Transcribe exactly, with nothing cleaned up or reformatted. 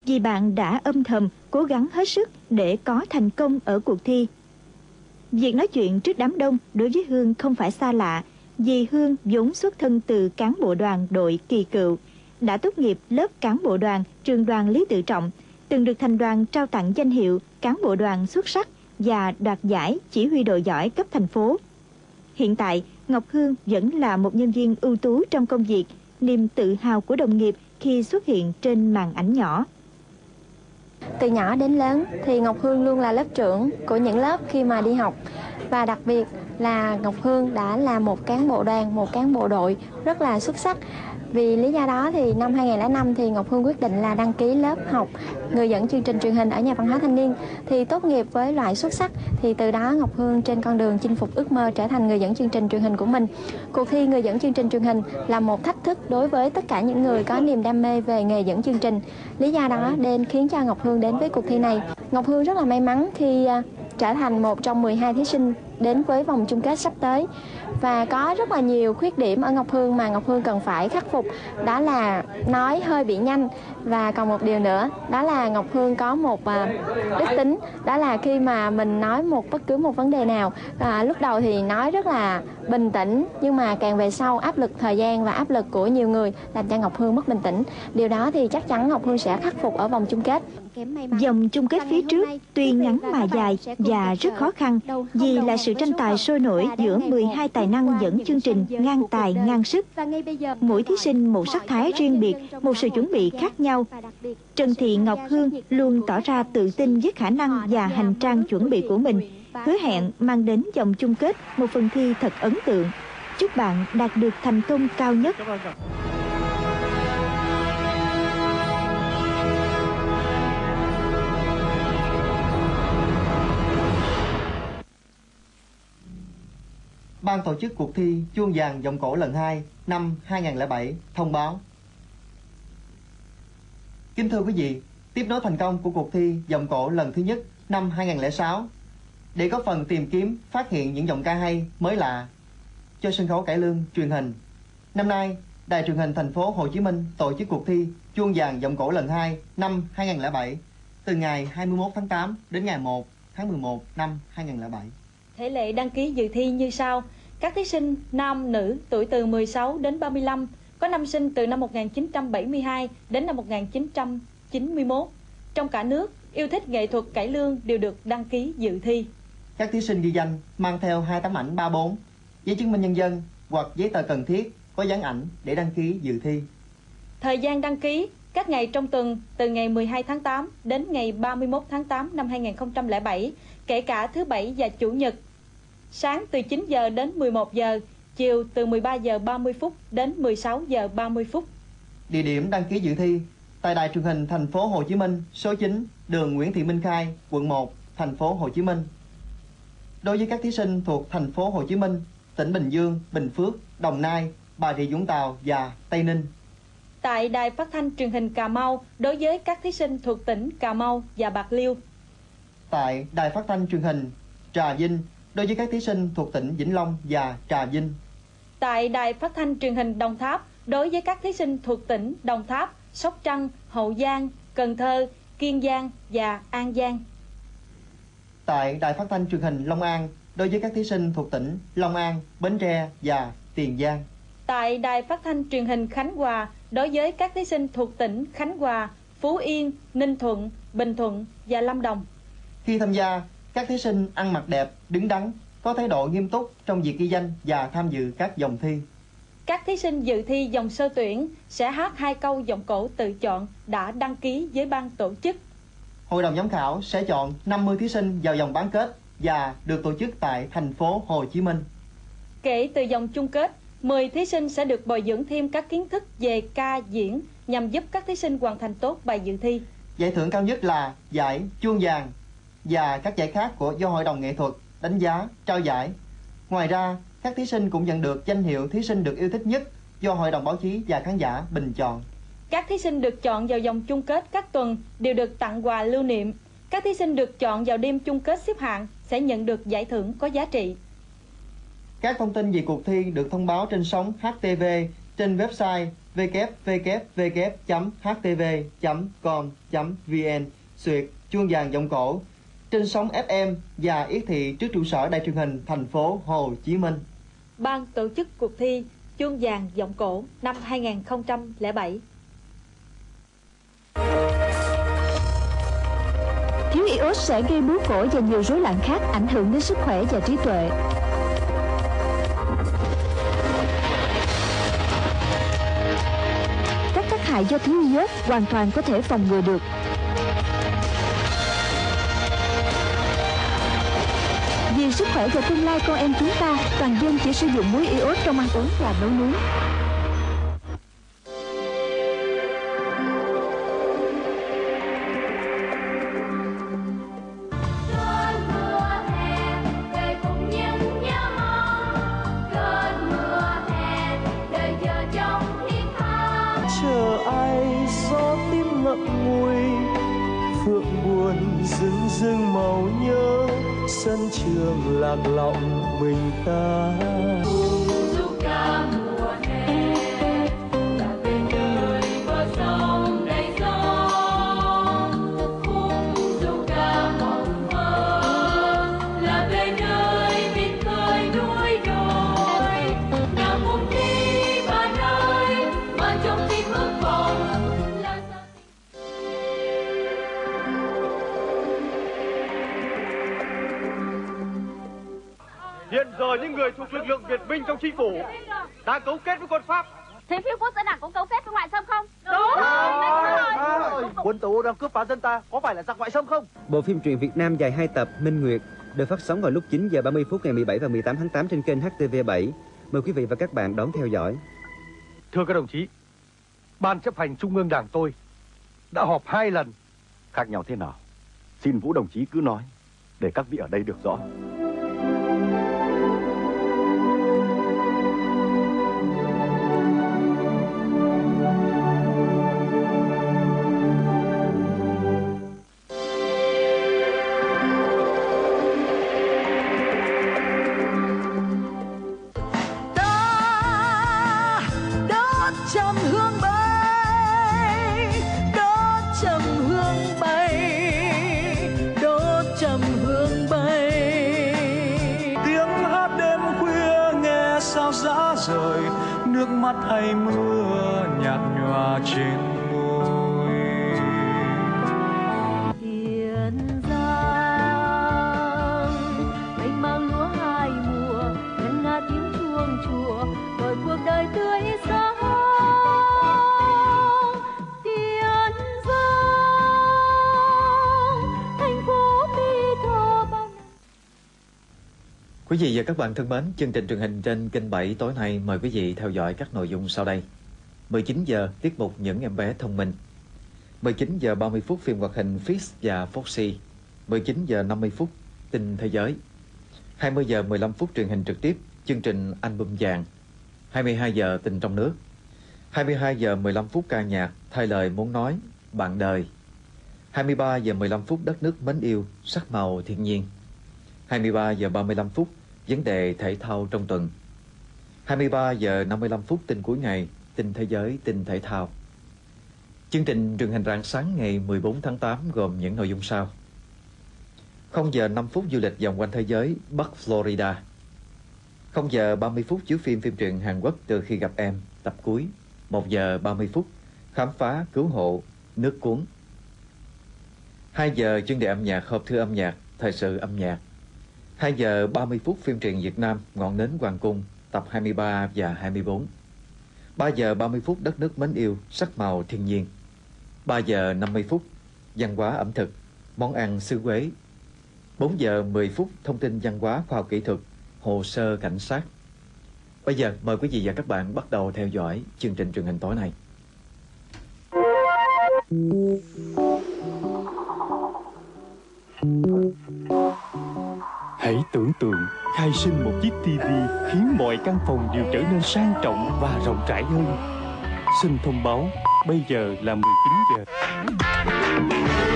vì bạn đã âm thầm cố gắng hết sức để có thành công ở cuộc thi. Việc nói chuyện trước đám đông đối với Hương không phải xa lạ, vì Hương vốn xuất thân từ cán bộ đoàn đội Kỳ Cựu, đã tốt nghiệp lớp cán bộ đoàn trường đoàn Lý Tự Trọng, từng được thành đoàn trao tặng danh hiệu cán bộ đoàn xuất sắc và đoạt giải chỉ huy đội giỏi cấp thành phố. Hiện tại, Ngọc Hương vẫn là một nhân viên ưu tú trong công việc, niềm tự hào của đồng nghiệp khi xuất hiện trên màn ảnh nhỏ. Từ nhỏ đến lớn thì Ngọc Hương luôn là lớp trưởng của những lớp khi mà đi học. Và đặc biệt là Ngọc Hương đã là một cán bộ đoàn, một cán bộ đội rất là xuất sắc. Vì lý do đó thì năm hai nghìn không trăm lẻ năm thì Ngọc Hương quyết định là đăng ký lớp học người dẫn chương trình truyền hình ở Nhà văn hóa thanh niên. Thì tốt nghiệp với loại xuất sắc, thì từ đó Ngọc Hương trên con đường chinh phục ước mơ trở thành người dẫn chương trình truyền hình của mình. Cuộc thi người dẫn chương trình truyền hình là một thách thức đối với tất cả những người có niềm đam mê về nghề dẫn chương trình. Lý do đó nên khiến cho Ngọc Hương đến với cuộc thi này. Ngọc Hương rất là may mắn khi trở thành một trong mười hai thí sinh đến với vòng chung kết sắp tới. Và có rất là nhiều khuyết điểm ở Ngọc Hương mà Ngọc Hương cần phải khắc phục. Đó là nói hơi bị nhanh. Và còn một điều nữa, đó là Ngọc Hương có một uh, đức tính. Đó là khi mà mình nói một bất cứ một vấn đề nào, uh, lúc đầu thì nói rất là bình tĩnh, nhưng mà càng về sau áp lực thời gian và áp lực của nhiều người làm cho Ngọc Hương mất bình tĩnh. Điều đó thì chắc chắn Ngọc Hương sẽ khắc phục ở vòng chung kết. Vòng chung kết phía trước tuy ngắn mà dài và rất khó khăn, vì là sự tranh tài sôi nổi giữa mười hai tài năng dẫn chương trình ngang tài ngang sức. Mỗi thí sinh một sắc thái riêng biệt, một sự chuẩn bị khác nhau. Trần Thị Ngọc Hương luôn tỏ ra tự tin với khả năng và hành trang chuẩn bị của mình, hứa hẹn mang đến vòng chung kết một phần thi thật ấn tượng. Chúc bạn đạt được thành công cao nhất. Ban tổ chức cuộc thi Chuông vàng giọng cổ lần hai năm hai nghìn không trăm lẻ bảy thông báo. Kính thưa quý vị, tiếp nối thành công của cuộc thi giọng cổ lần thứ nhất năm hai nghìn không trăm lẻ sáu, để có phần tìm kiếm phát hiện những giọng ca hay mới lạ cho sân khấu cải lương truyền hình. Năm nay, Đài truyền hình thành phố Hồ Chí Minh tổ chức cuộc thi Chuông vàng giọng cổ lần hai năm hai nghìn không trăm lẻ bảy từ ngày hai mươi mốt tháng tám đến ngày một tháng mười một năm hai nghìn không trăm lẻ bảy. Thể lệ đăng ký dự thi như sau. Các thí sinh nam, nữ tuổi từ mười sáu đến ba mươi lăm, có năm sinh từ năm một nghìn chín trăm bảy mươi hai đến năm một nghìn chín trăm chín mươi mốt. Trong cả nước, yêu thích nghệ thuật cải lương đều được đăng ký dự thi. Các thí sinh ghi danh mang theo hai tấm ảnh ba bốn, giấy chứng minh nhân dân hoặc giấy tờ cần thiết có dán ảnh để đăng ký dự thi. Thời gian đăng ký các ngày trong tuần từ ngày mười hai tháng tám đến ngày ba mươi mốt tháng tám năm hai nghìn không trăm lẻ bảy, kể cả thứ Bảy và Chủ nhật. Sáng từ chín giờ đến mười một giờ, chiều từ mười ba giờ ba mươi phút đến mười sáu giờ ba mươi phút. Địa điểm đăng ký dự thi tại Đài truyền hình thành phố Hồ Chí Minh, số chín, đường Nguyễn Thị Minh Khai, quận một, thành phố Hồ Chí Minh. Đối với các thí sinh thuộc thành phố Hồ Chí Minh, tỉnh Bình Dương, Bình Phước, Đồng Nai, Bà Rịa Vũng Tàu và Tây Ninh. Tại Đài Phát thanh Truyền hình Cà Mau, đối với các thí sinh thuộc tỉnh Cà Mau và Bạc Liêu. Tại Đài Phát thanh Truyền hình Trà Vinh, đối với các thí sinh thuộc tỉnh Vĩnh Long và Trà Vinh. Tại Đài Phát thanh Truyền hình Đồng Tháp, đối với các thí sinh thuộc tỉnh Đồng Tháp, Sóc Trăng, Hậu Giang, Cần Thơ, Kiên Giang và An Giang. Tại Đài Phát thanh Truyền hình Long An, đối với các thí sinh thuộc tỉnh Long An, Bến Tre và Tiền Giang. Tại Đài Phát thanh Truyền hình Khánh Hòa, đối với các thí sinh thuộc tỉnh Khánh Hòa, Phú Yên, Ninh Thuận, Bình Thuận và Lâm Đồng. Khi tham gia, các thí sinh ăn mặc đẹp, đứng đắn, có thái độ nghiêm túc trong việc ghi danh và tham dự các vòng thi. Các thí sinh dự thi vòng sơ tuyển sẽ hát hai câu giọng cổ tự chọn đã đăng ký với ban tổ chức. Hội đồng giám khảo sẽ chọn năm mươi thí sinh vào vòng bán kết và được tổ chức tại thành phố Hồ Chí Minh. Kể từ vòng chung kết, mười thí sinh sẽ được bồi dưỡng thêm các kiến thức về ca diễn nhằm giúp các thí sinh hoàn thành tốt bài dự thi. Giải thưởng cao nhất là giải Chuông vàng và các giải khác của do Hội đồng nghệ thuật đánh giá, trao giải. Ngoài ra, các thí sinh cũng nhận được danh hiệu thí sinh được yêu thích nhất do Hội đồng báo chí và khán giả bình chọn. Các thí sinh được chọn vào vòng chung kết các tuần đều được tặng quà lưu niệm. Các thí sinh được chọn vào đêm chung kết xếp hạng sẽ nhận được giải thưởng có giá trị. Các thông tin về cuộc thi được thông báo trên sóng H T V trên website w w w chấm h t v chấm com chấm v n xuyệt chuông vàng giọng cổ, trên sóng ép em và yết thị trước trụ sở Đài truyền hình thành phố Hồ Chí Minh. Ban tổ chức cuộc thi Chuông vàng giọng cổ năm hai nghìn không trăm lẻ bảy. Thiếu iốt sẽ gây bướu cổ và nhiều rối loạn khác ảnh hưởng đến sức khỏe và trí tuệ. Các tác hại do thiếu iốt hoàn toàn có thể phòng ngừa được. Vì sức khỏe và tương lai con em chúng ta, toàn dân chỉ sử dụng muối iốt trong ăn uống và nấu nướng. Chờ ai gió tím ngậm ngùi, phượng buồn rưng rưng màu nhớ, sân trường lạc lõng mình ta. Du ca mùa hè là bên nơi bờ sông đầy gió, khung du ca mộng mơ là bên nơi mình khơi núi đồi. Nào cùng đi bạn ơi, mà trong tim ước vọng là sao. Hiện giờ những người thuộc lực lượng Việt Minh trong chính phủ đã cấu kết với quân Pháp. Thế phiêu quốc dân đảng có cấu kết với ngoại xâm không? Đúng. Quân Tàu đang cướp phá dân ta, có phải là giặc ngoại xâm không? Bộ phim truyện Việt Nam dài hai tập Minh Nguyệt được phát sóng vào lúc chín giờ ba mươi phút ngày mười bảy và mười tám tháng tám trên kênh H T V bảy. Mời quý vị và các bạn đón theo dõi. Thưa các đồng chí, Ban chấp hành Trung ương Đảng tôi đã họp hai lần. Khác nhau thế nào? Xin Vũ đồng chí cứ nói để các vị ở đây được rõ. Trầm hương bay, đốt trầm hương bay, đốt trầm hương bay. Tiếng hát đêm khuya nghe sao rã rời, nước mắt hay mưa nhạt nhòa trên môi. Tiền Giang mênh mang lúa hai mùa, ngân nga tiếng chuông chùa, rồi cuộc đời tươi sáng. Quý vị và các bạn thân mến, chương trình truyền hình trên kênh bảy tối nay mời quý vị theo dõi các nội dung sau đây. mười chín giờ tiết mục Những em bé thông minh. mười chín giờ ba mươi phút phim hoạt hình Fix và Foxy. mười chín giờ năm mươi phút tin thế giới. hai mươi giờ mười lăm phút truyền hình trực tiếp chương trình Album vàng. hai mươi hai giờ tin trong nước. hai mươi hai giờ mười lăm phút ca nhạc thay lời muốn nói bạn đời. hai mươi ba giờ mười lăm phút đất nước mến yêu sắc màu thiên nhiên. hai mươi ba giờ ba mươi lăm phút vấn đề thể thao trong tuần. hai mươi ba giờ năm mươi lăm phút tin cuối ngày, tin thế giới, tin thể thao. Chương trình truyền hình rạng sáng ngày mười bốn tháng tám gồm những nội dung sau. không giờ năm phút du lịch vòng quanh thế giới Bắc Florida. không giờ ba mươi phút chiếu phim phim truyện Hàn Quốc Từ khi gặp em tập cuối. một giờ ba mươi phút khám phá cứu hộ nước cuốn. hai giờ chuyên đề âm nhạc hộp thư âm nhạc thời sự âm nhạc. hai giờ ba mươi phút phim truyện Việt Nam Ngọn nến hoàng cung tập hai mươi ba và hai mươi bốn. ba giờ ba mươi phút đất nước mến yêu sắc màu thiên nhiên. ba giờ năm mươi phút văn hóa ẩm thực món ăn xứ Quế. bốn giờ mười phút thông tin văn hóa khoa học kỹ thuật hồ sơ cảnh sát. Bây giờ mời quý vị và các bạn bắt đầu theo dõi chương trình truyền hình tối nay. Hãy tưởng tượng khai sinh một chiếc ti vi khiến mọi căn phòng đều trở nên sang trọng và rộng rãi hơn. Xin thông báo, bây giờ là mười chín giờ.